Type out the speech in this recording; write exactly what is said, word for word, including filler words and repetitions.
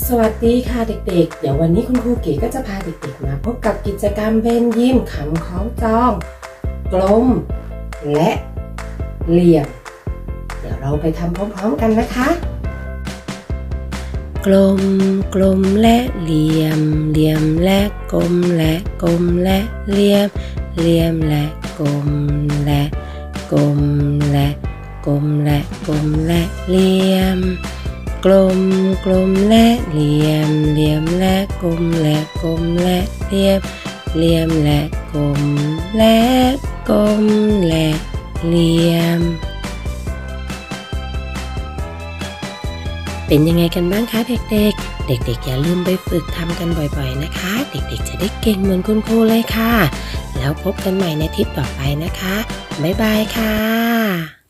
สวัสดีค่ะเด็กๆเดี๋ยววันนี้คุณครูเก๋ก็จะพาเด็กๆมาพบกับกิจกรรมเบนยิ้มคำคล้องจองกลมและเหลี่ยมเดี๋ยวเราไปทำพร้อมๆกันนะคะกลมกลมและเหลี่ยมเหลี่ยมและกลมและกลมและเหลี่ยมเหลี่ยมและกลมและกลมและกลมและกลมและเหลี่ยมกลมกลมและเหลี่ยมเหลี่ยมและกลมและกลมและเหลี่ยมเหลี่ยมและกลมและกลมและเหลี่ยมเป็นยังไงกันบ้างคะเด็กๆเด็กๆอย่าลืมไปฝึกทำกันบ่อยๆนะคะเด็กๆจะได้เก่งเหมือนคุณครูเลยค่ะแล้วพบกันใหม่ในทริปต่อไปนะคะบ๊ายบายค่ะ